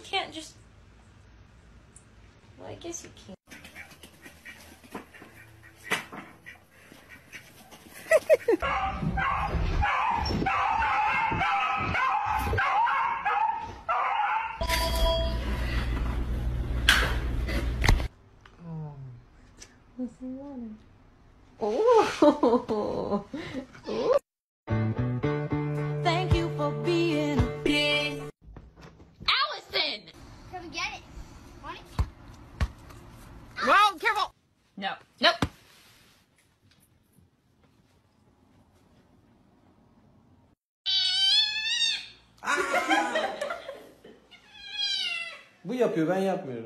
can't just... Well, I guess you can. What's the water? Oh! Thank you for being a bitch. Allison! Can we get it? Want it? Whoa, careful! No. Nope. Bu yapıyor, ben yapmıyorum.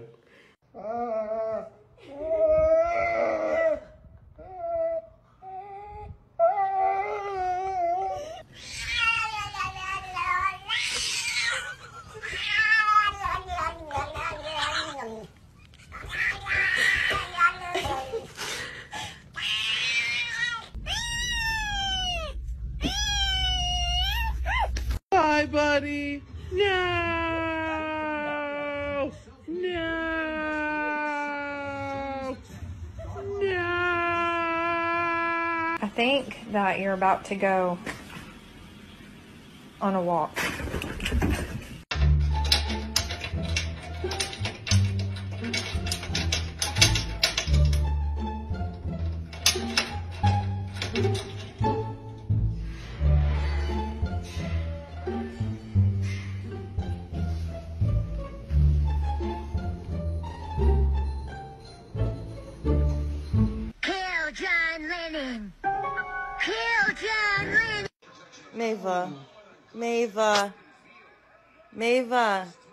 Bye, buddy. No. No. No. I think that you're about to go on a walk. Mava.